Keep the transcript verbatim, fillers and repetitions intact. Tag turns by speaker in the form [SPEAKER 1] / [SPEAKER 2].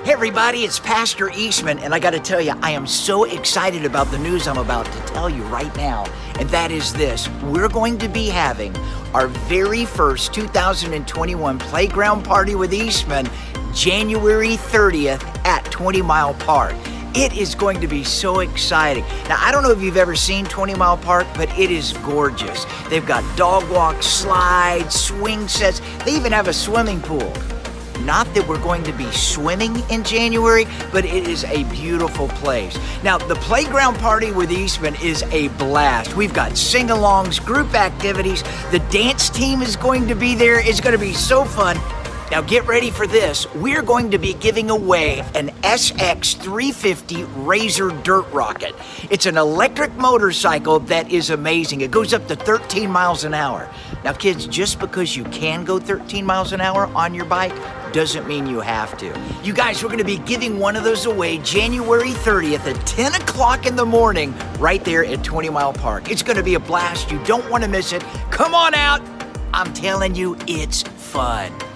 [SPEAKER 1] Hey everybody, it's Pastor Eastman, and I gotta tell you, I am so excited about the news I'm about to tell you right now, and that is this. We're going to be having our very first two thousand twenty-one Playground Party with Eastman, January thirtieth at twenty mile Park. It is going to be so exciting. Now, I don't know if you've ever seen twenty mile Park, but it is gorgeous. They've got dog walks, slides, swing sets. They even have a swimming pool. Not that we're going to be swimming in January, but it is a beautiful place. Now, the Playground Party with Eastman is a blast. We've got sing-alongs, group activities. The dance team is going to be there. It's going to be so fun. Now get ready for this. We're going to be giving away an S X three fifty Razor Dirt Rocket. It's an electric motorcycle that is amazing. It goes up to thirteen miles an hour. Now kids, just because you can go thirteen miles an hour on your bike doesn't mean you have to. You guys, we're gonna be giving one of those away January thirtieth at ten o'clock in the morning right there at twenty mile Park. It's gonna be a blast. You don't wanna miss it. Come on out. I'm telling you, it's fun.